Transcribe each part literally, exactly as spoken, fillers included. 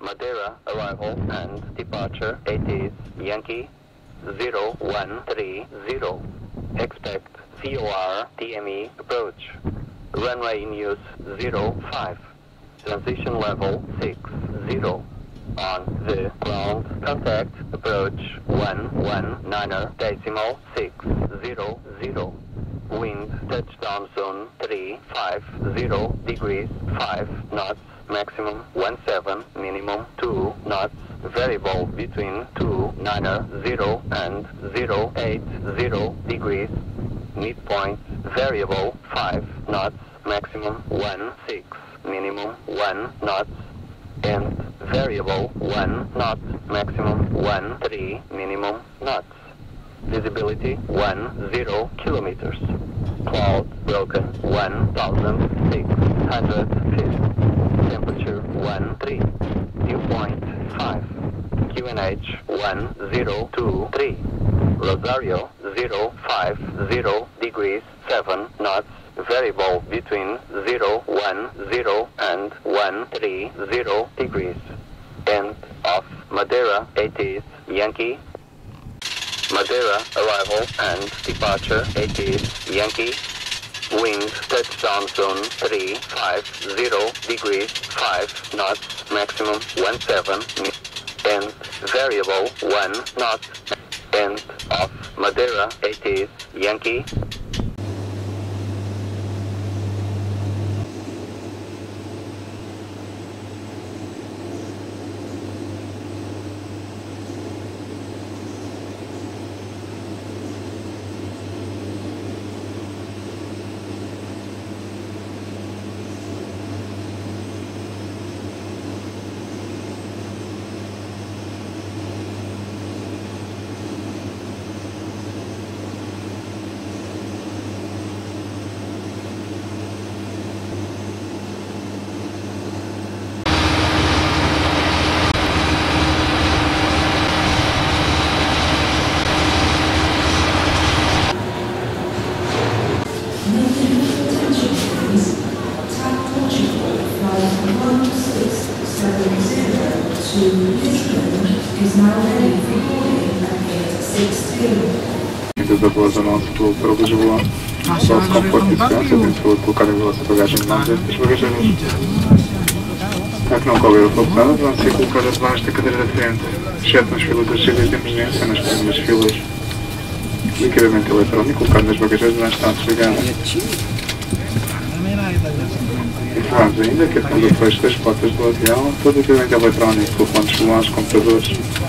Madeira arrival and departure. It is Yankee zero one three zero. Expect V O R T M E approach. Runway in use zero five. Transition level six zero. On the ground, contact approach one one niner decimal six zero zero. Wind touchdown zone three five zero degrees five knots. Maximum one seven, minimum two knots. Variable between two niner zero and zero eight zero degrees. Midpoint variable five knots. Maximum one six, minimum one knots. And variable one knot, maximum one three, minimum knots. Visibility one zero kilometers. Cloud broken one thousand six hundred feet. Temperature one three. Dew point five. Q N H one zero two three. Rosario zero five zero degrees seven knots. Variable between zero one zero and one three zero degrees. End of Madeira. It is Yankee. Madeira arrival and departure. It is Yankee. Wind touchdown zone three five zero degrees five knots. Maximum one seven. And variable one knot. End of Madeira. It is Yankee. Забыла за нос, продолжила с комфортной ситуации, принципе, колокали волосы багажем нам здесь багажем. Так науковый фотоаппарат, вам все колокали знаешь, что когда это клиент. Шестно швилы душили земли, все на что не швилы. Выкидываем телефон, колокали наш багажем, знаешь, там швиганы. Франция, ainda que quando depois das portas do avião, todo equipamento eletrónico, pontos de luz, computadores.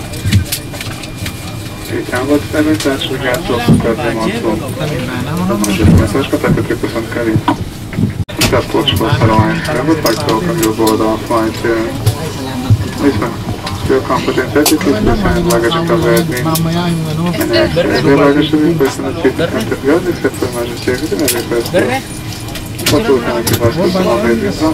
Então, vou te devem estar desligados ao focar de moto. Mas já começamos a contar com a tripulação de carinho. Os casos todos passaram a entrar, vou estar com o câmbio board off flight. Listen, still confident that it is percent luggage covered in. And actually, the luggage should be placed in the fifty percent of guard, except for emergency exit and every person. Quanto tempo que vai ser uma vez então,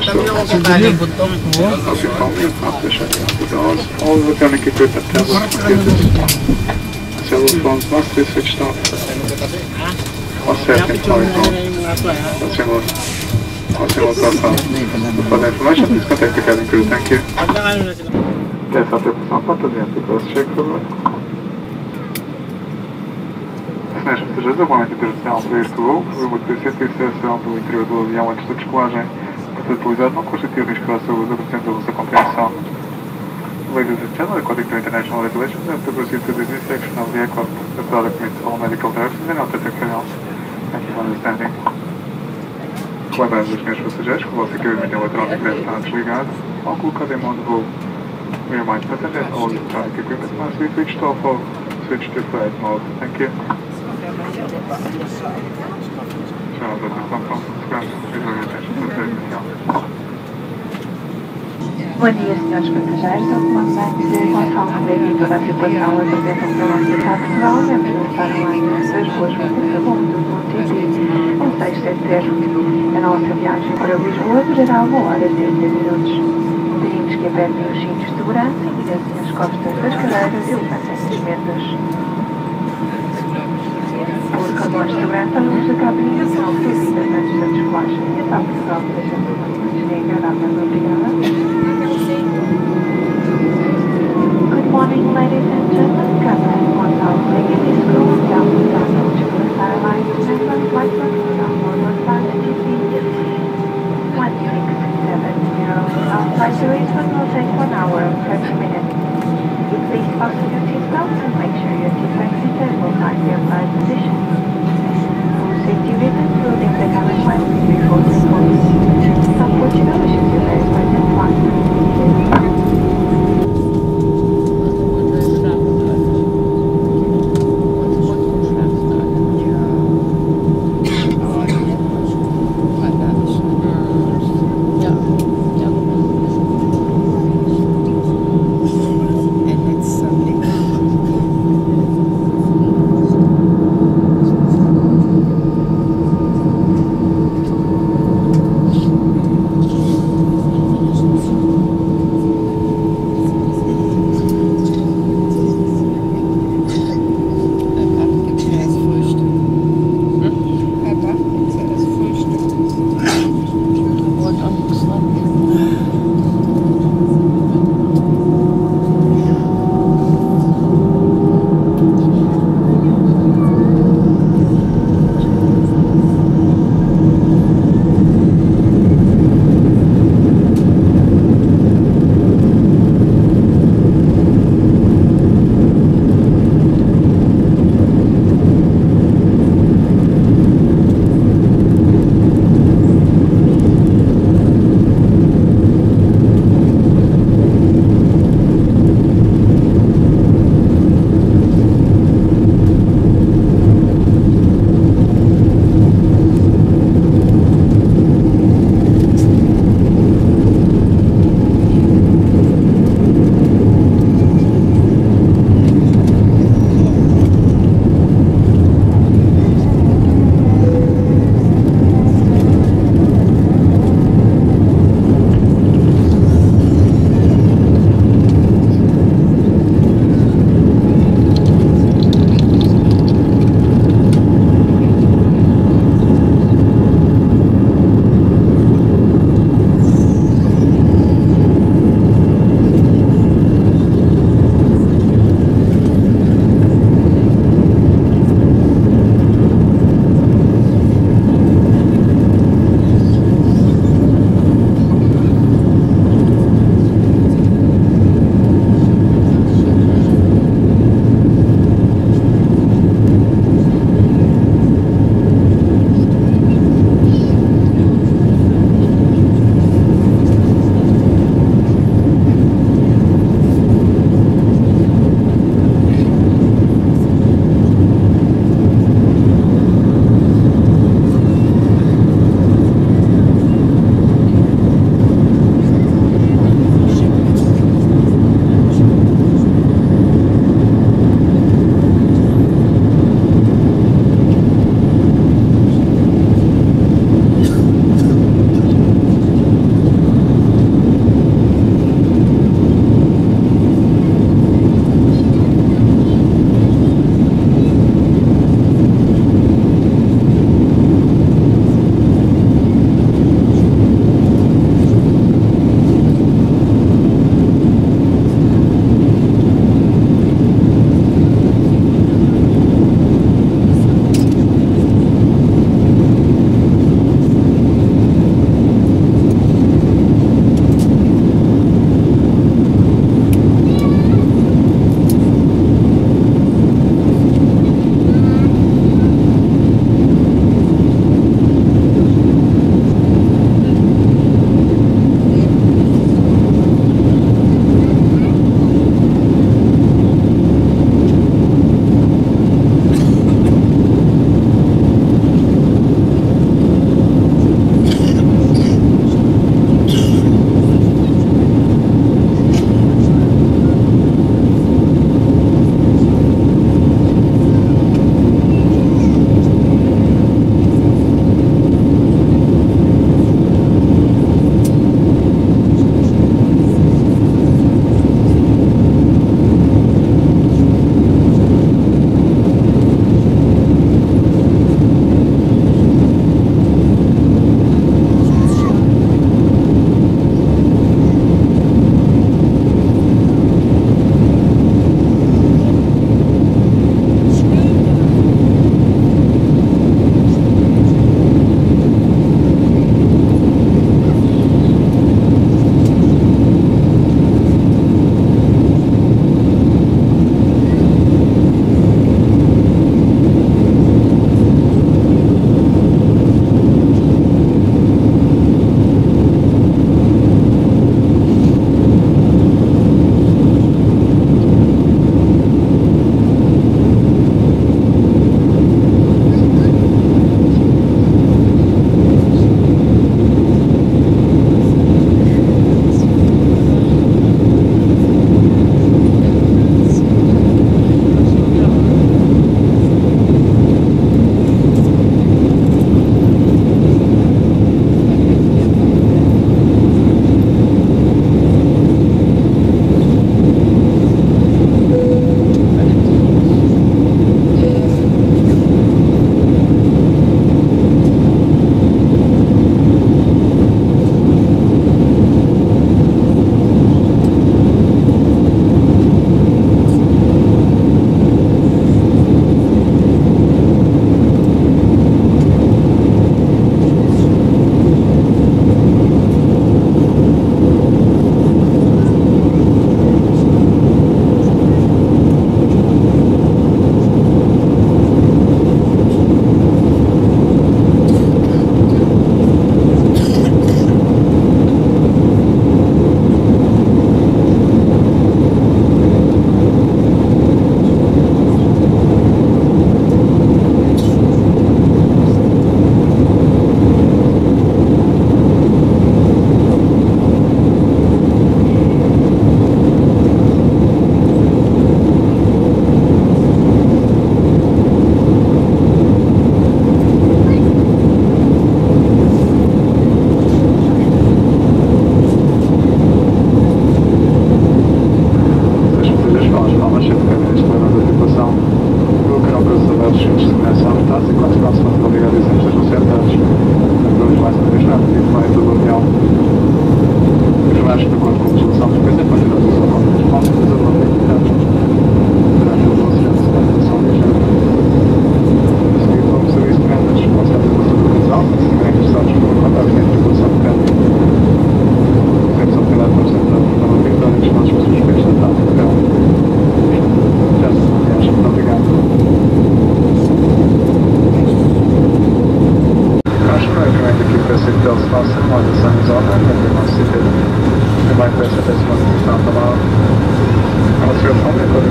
assim como não deixa então all the mechanic equipment tablets, cell phones must be switched off. Or set in flight mode. Or single, or single profile. For the information, please contact the cabin crew. Thank you. Yes, after some part of the antivirus check for me. Знаешь, ты же забыл, ты же снял проектировал, вывод пресеты, все снял, был интервью до avião antes da descolagem. Portanto, utilizado não constitui risco à saúde da sua compreensão. Ladies and gentlemen, according to international regulations, I have to proceed to the dissection of the aircraft. The product meets all medical directions and authentic else. Thank you for understanding. Lembrando dos meus passageiros que o vosso equipamento eletrónico deve estar desligado ao colocar em modo voo. We remind passengers all electronic equipment must be switched off or switched to flight mode. Thank you. Bom dia, senhores passageiros. Ao comandante de Gonçalo Freire e toda a tripulação apresentam para o nosso estado de Portugal. Vamos lançar uma linha das boas vindas a bordo do Monte um seis sete zero. A nossa viagem para Lisboa durará uma hora e trinta minutos. Pedimos que apertem os cintos de segurança e virem as costas das cadeiras e levantem as mesas. Por cordões de segurança, a luz da cabine serão proibidas antes da descolagem. E a T A P Portugal deixa-nos uma companhia agradável. Obrigada. transfer will take one hour and thirty minutes. Please fasten your seatbelt and make sure your seatbelt seaters will find the applied position. For safety reasons, we'll leave the cabin lamp before takeoff. Some Portugal wishes you very pleasant flight. Thank you.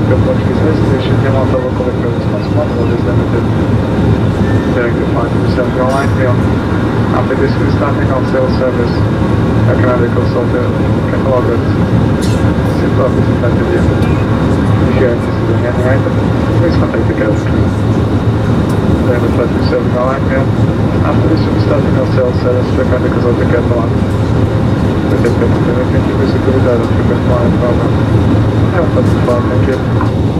couple of pieces. They should come out the local equipment once more, so there's limited directive flight to seven go line field. After this restarting on sales service, I can either consult the catalog that simple is affected you. If you are interested in any item, please contact the cabin crew. They have a flight to seven go line field. After this restarting on sales service, check out the consult the catalog. Thank you for seguridade, não fica claro, não. É, pode falar, thank you.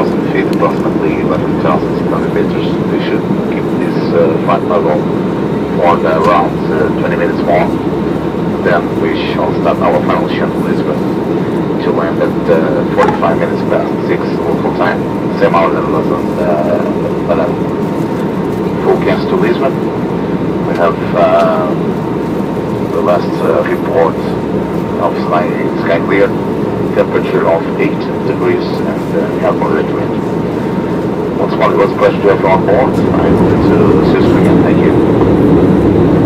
Approximately eleven thousand six hundred meters. They should keep this uh, flight level for the around uh, twenty minutes more. Then we shall start our final shuttle to Lisbon to land at uh, forty-five minutes past six local time, same hour as London. Uh, but, uh, full cans to Lisbon. We have uh, the last uh, report of sky, sky clear, temperature of eight degrees, and uh, we have moderate wind. Once more, it was a pleasure to have you on board. I will to assist you again. Thank you.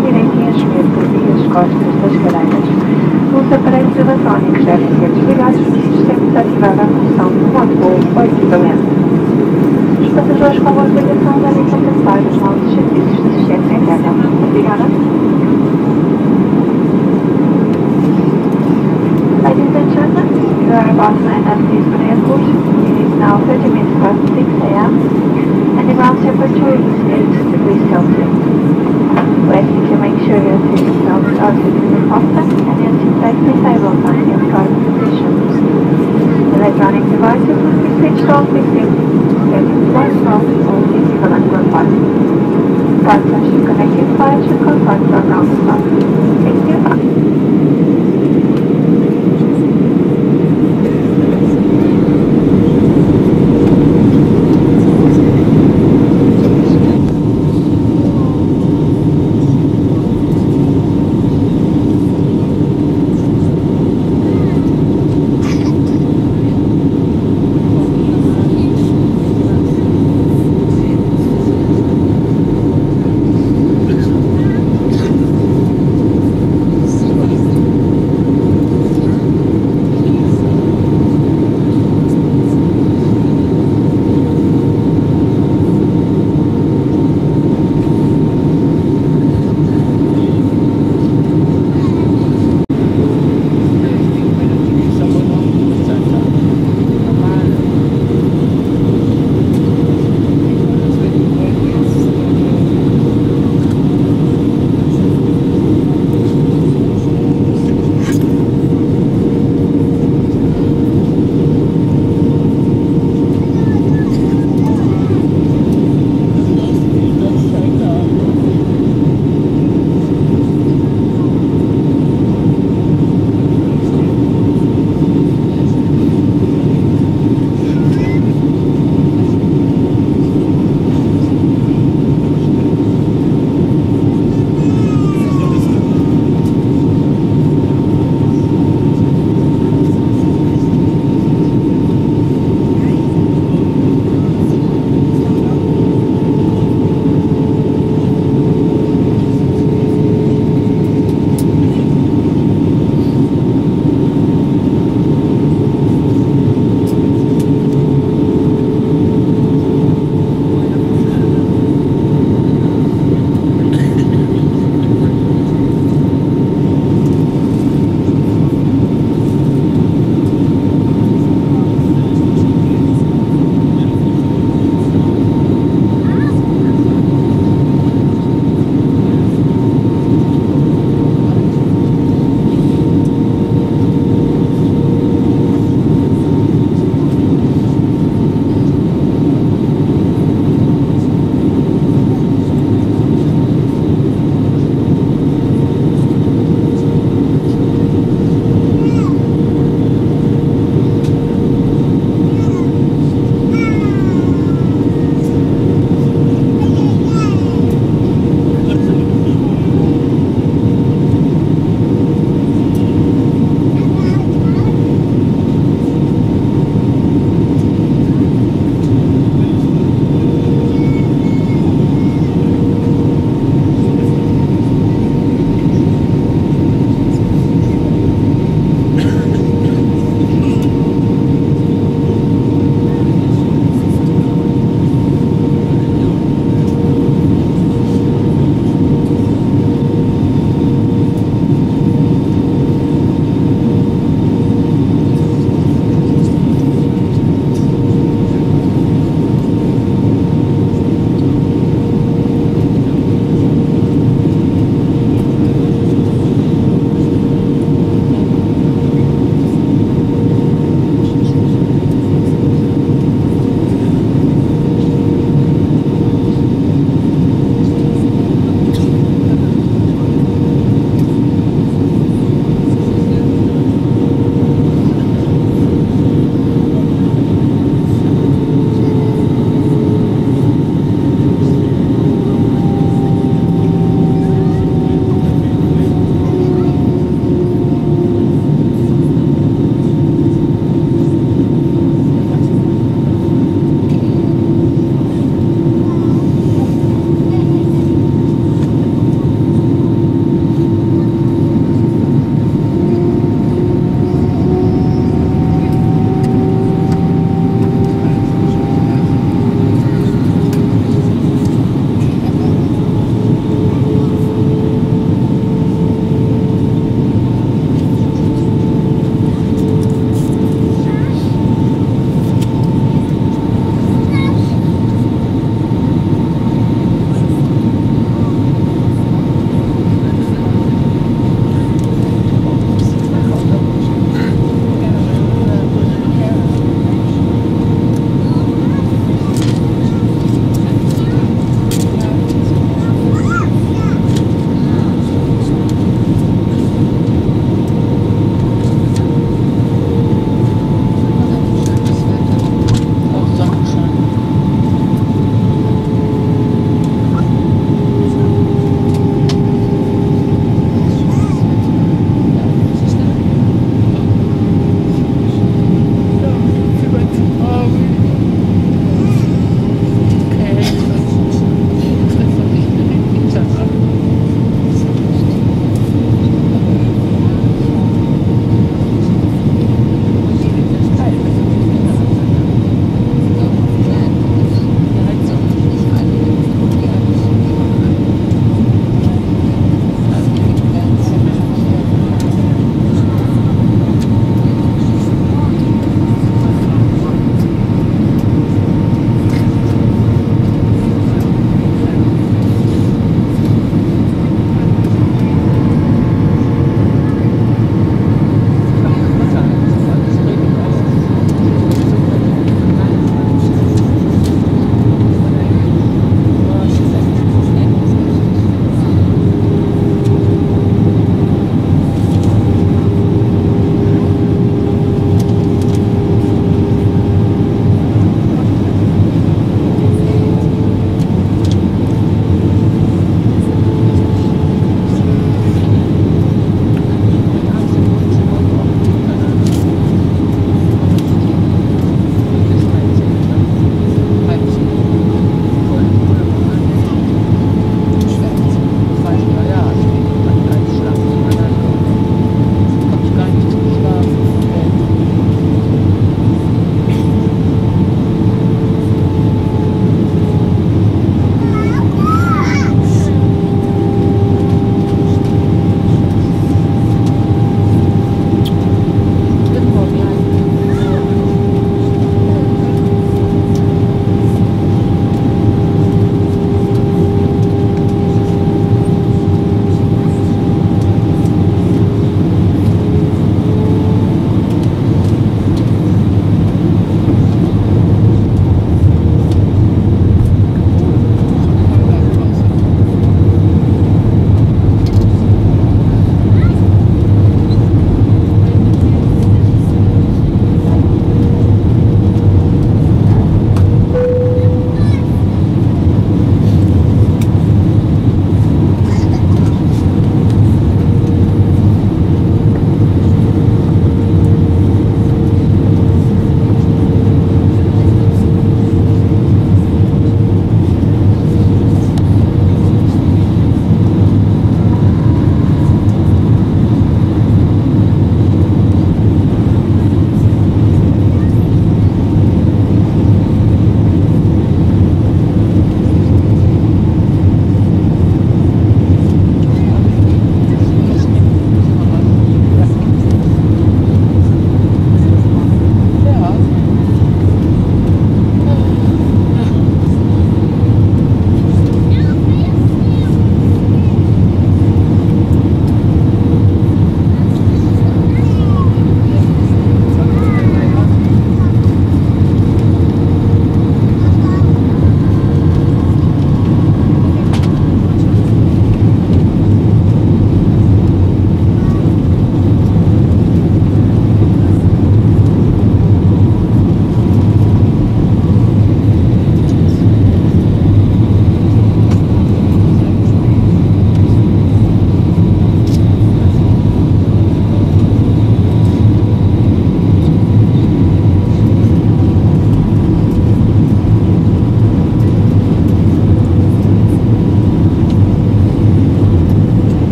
direito e enxugueiro por via as costas das cadeiras. Os aparelhos eletrónicos devem ser desligados se sempre ativada a função do modo voo ou equipamento. Os passageiros com boa ligação devem contemplar os novos serviços de assistência interna. Obrigada. Ladies and gentlemen, you are about to land at Lisbon Airport. It is now thirty minutes past six a m and the ground temperature is eight degrees Celsius. We ask you to make sure your seatbelts are securely fastened and your seat belt is able to in your current position. Electronic devices will be switched off if you get in flight from or the equivalent Wi-Fi. Parts are connected flight should confirm for ground stop. Thank you.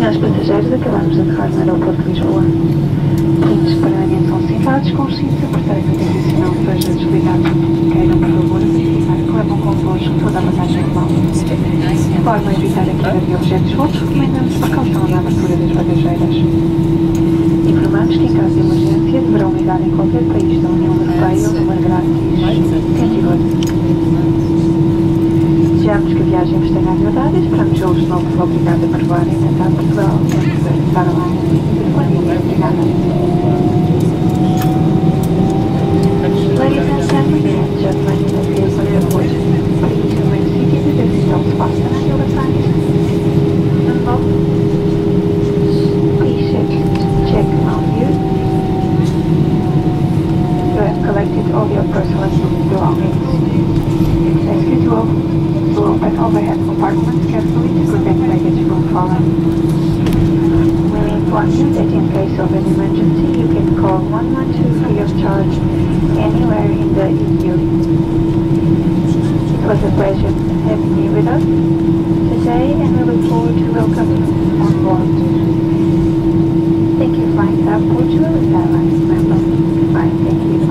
Nós passageiros acabamos de aterrar no aeroporto de Lisboa. Os pagamentos são sentados com os cintos aperteiros adicional seja desligados. Queiram, por favor, verificar que levam convosco toda a bagagem de mão. De forma a evitar a queda de objetos soltos, recomendamos precaução na abertura das bagageiras. Informamos que em caso de emergência deverão ligar em qualquer país da União Europeia o número grátis cento e doze. Desejamos que a viagem vos tenha agradado e esperamos vê-los de novo. Obrigada por voarem até Portugal. Para lá. Obrigada. Ladies and gentlemen, just like in the field of airport, please remain seated with your seatbelts fastened at your sides. Unlock. Please check, check on you. You have collected all your personal belongings. It's as usual. To open overhead compartments carefully to prevent baggage from falling. We inform you that in case of an emergency, you can call one one two free of charge anywhere in the E U. It was a pleasure having you with us today, and we look forward to welcoming you on board. Thank you, Flying South Portugal Airlines member. Goodbye, thank you.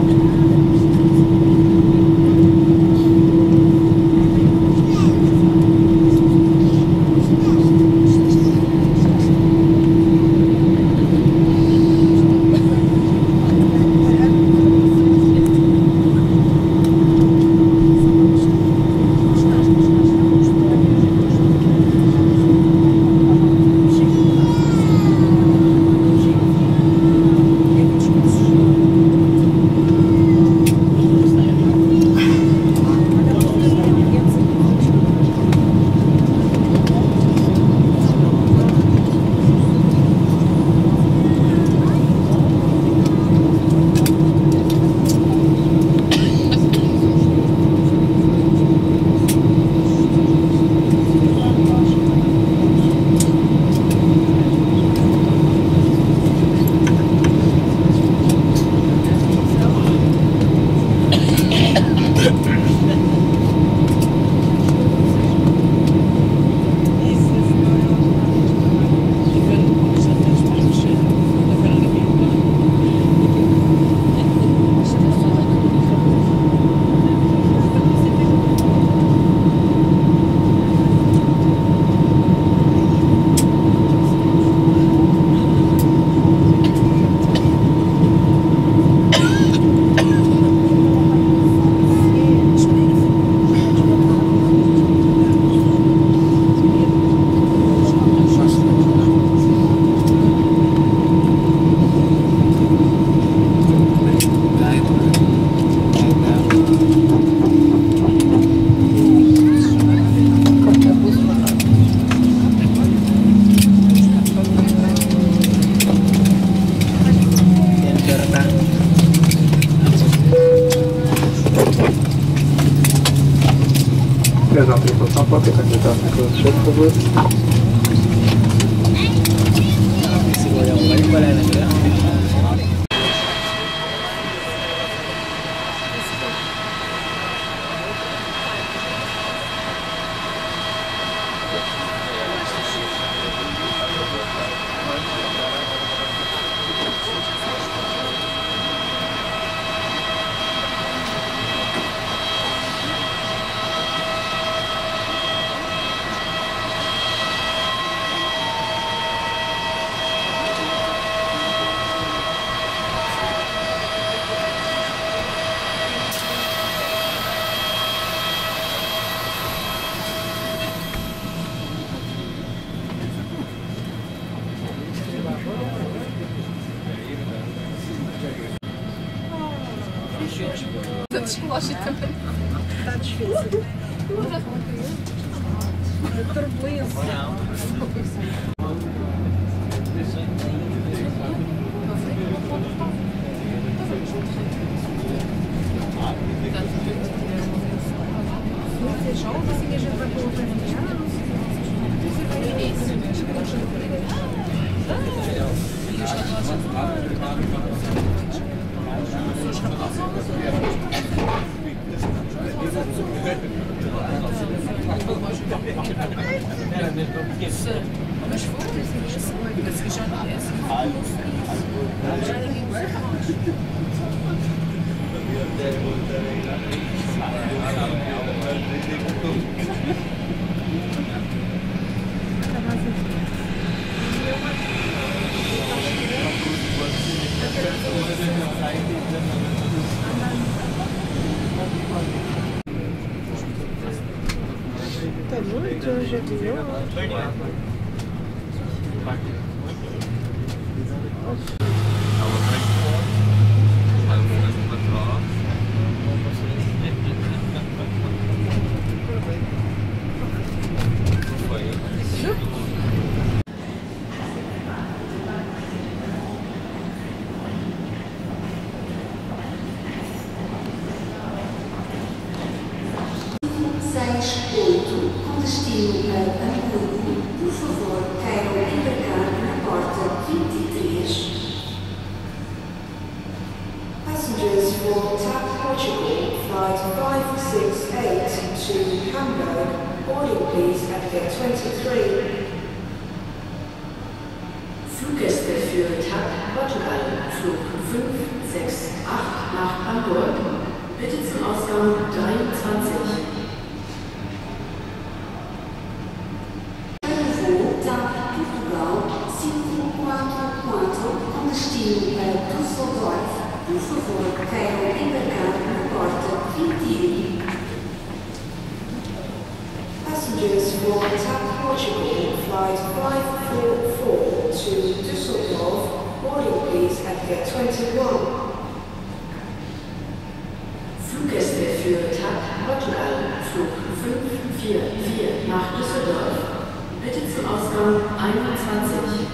Prezam tripulação, pode ter candidato na classe, por favor. Zatrzymała się tam. Tá difícil. Turbulência. Fechou? Assim a gente vai colocar no chão? Isso. umas fotos e isso, assim, já não é assim, já ninguém Tá muito, já viu? seis oito, com destino a Hamburgo, por favor, queiram embarcar na porta vinte e três. Passengers for TAP Portugal, flight five six eight to Hamburg, boarding please at gate twenty-three. Fluggäste für TAP Portugal, Flug fünf sechs acht nach Hamburg, bitte zum Ausgang dreiundzwanzig. Com destino a Düsseldorf, por favor, queiram embarcar na porta vinte e um. Passengers for TAP Portugal, flight five four four to Düsseldorf, boarding please at gate twenty-one. Fluggäste für TAP Portugal, Flug fünf vier vier nach Düsseldorf, bitte zum Ausgang einundzwanzig.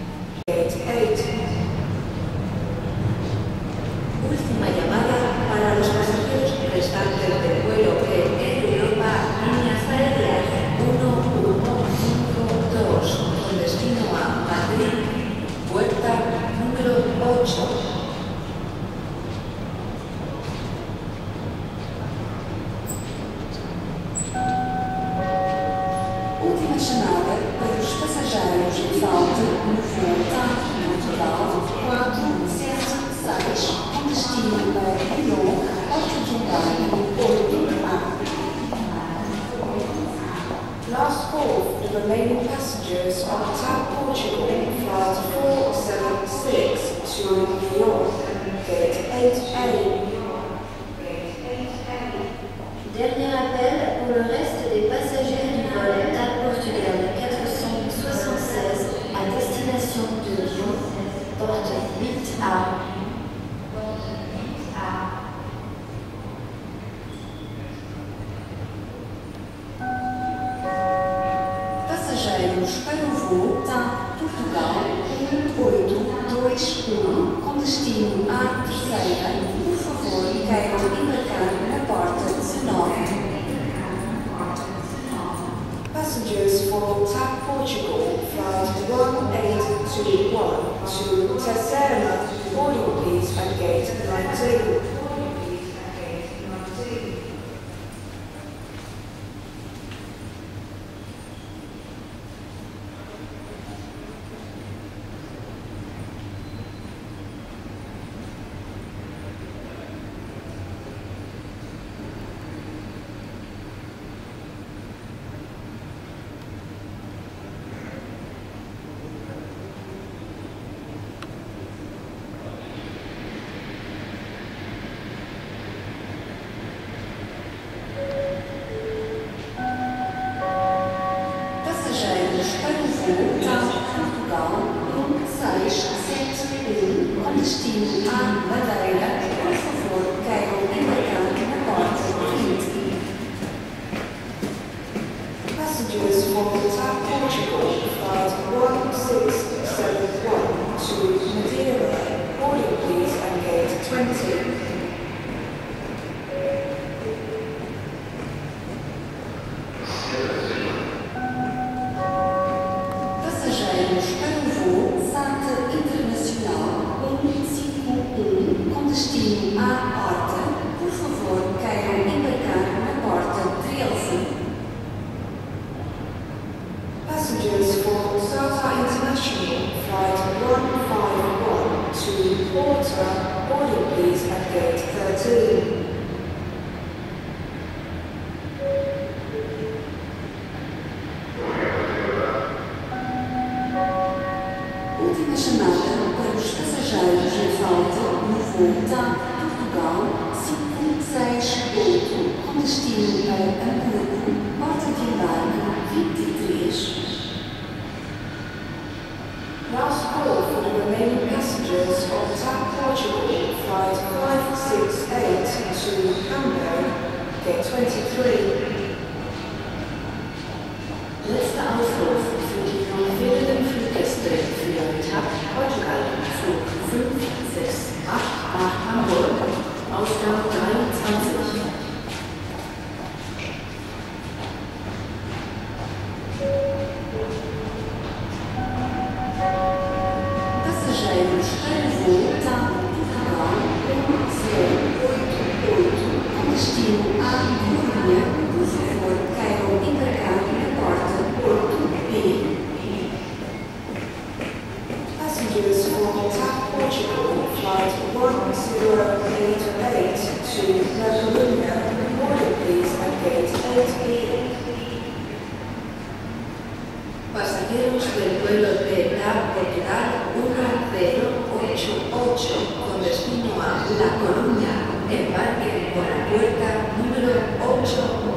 Última llamada para los pasajeros restantes del vuelo que en Europa, líneas aéreas uno uno cinco dos, con destino a Madrid, puerta número ocho. Última chamada para os passageiros em falta no voo TAP Portugal quatro sete seis, com destino a Lyon, Portugal e Porto. Last call for the remaining passengers on TAP Portugal flight four seven six to Lyon, gate eight A. Dernier appel pour le reste des passagers du vol TAP Portugal quatre cent soixante-seize à destination de Lyon, porte huit A. Passageiros para o voo TAP Portugal um oito dois um, com destino à terceira, por favor, queiram embarcar na porta dezenove. Passengers for TAP Portugal, flight one eight two one to Terceira, boarding please at gate nineteen. Destino à Madeira, por favor, queiram embarcar na porta vinte. Passengers for TAP Portugal, flight one six seven one to Madeira, boarding please at gate twenty. Passageiros para o voo SATA Internacional um cinco um, com destino à Horta, por favor, queiram embarcar na porta treze. Passengers for South Última chamada para os passageiros em falta no voo TAP Portugal cinco seis oito com destino a Hamburgo, porta de embarque vinte e três. Last call for the remaining passengers on TAP Portugal flight five six eight to Hamburg, gate twenty-three. Letzter Aufruf für die non-fehlenden Fluggäste für TAP Portugal Flug fünf sechs acht nach Hamburg, Ausgang dreiundzwanzig. Passageiros para o voo TAP Portugal um zero oito oito com destino a Coruña, por favor, queiram embarcar na porta Porto B. Passengers for TAP Portugal flight one zero eight eight to La Coruña, boarding please at gate eight B. Pasajeros del vuelo de TAP Portugal uno cero ocho ocho con destino a La Coruña, embarque por la puerta número ocho B.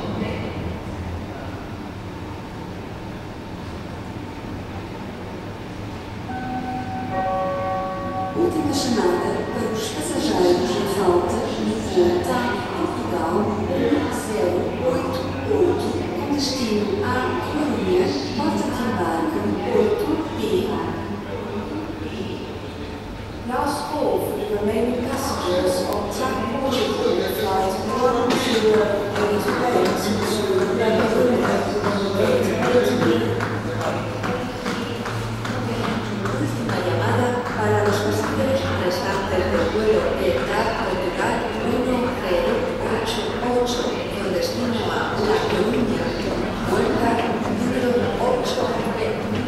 Última chamada para os passageiros em falta no voo TAP Portugal um zero oito oito com destino a Coruña, porta de embarque Porto B. Last call for the remaining passengers on TAP Portugal flight one zero eight eight to La Coruña, gate eight B. Última llamada para los pasajeros restantes del vuelo de TAP Portugal uno cero ocho ocho con destino a La Coruña, puerta número ocho B.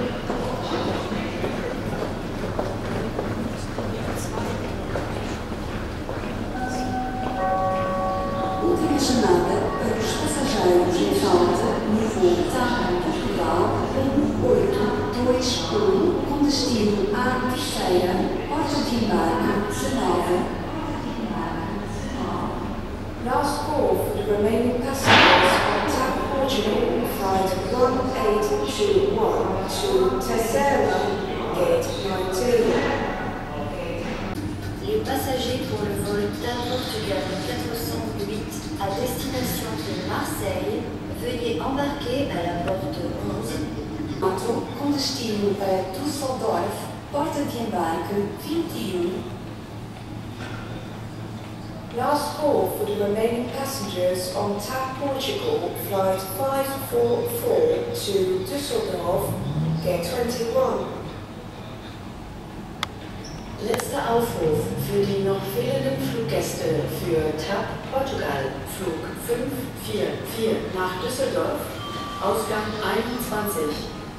Última chamada para os passageiros em falta no voo TAP Portugal um oito dois um com destino à Terceira, porta de embarque dezenove. Last call for the remaining passengers on TAP Portugal flight one eight two one to Terceira, gate nineteen. Les passagers pour le vol TAP Portugal quatre cent huit à destination de Marseille, veuillez embarquer à la porte onze. Com destino a Düsseldorf, porta de embarque vinte e um. Last call for the remaining passengers on TAP Portugal flight five four four to Düsseldorf, gate twenty-one. Letzter Aufruf für die noch fehlenden Fluggäste für TAP Portugal Flug fünf vier vier nach Düsseldorf, Ausgang einundzwanzig.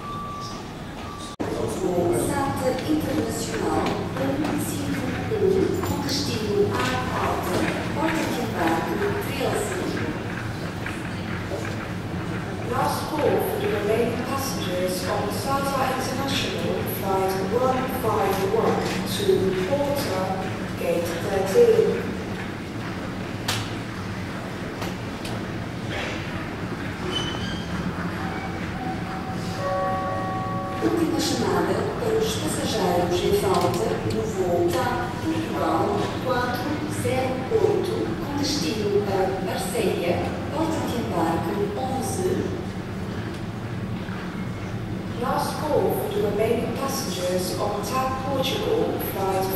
SATA Internacional um cinco um com destino à Alta, porta de embarque treze. Last call for the remaining passengers on SATA International flight one five one to Porto, gate thirteen. Última chamada para os passageiros em falta no voo TAP Portugal quatro zero oito com destino a Marselha, porta de embarque onze. Last call for the remaining passengers on TAP Portugal flight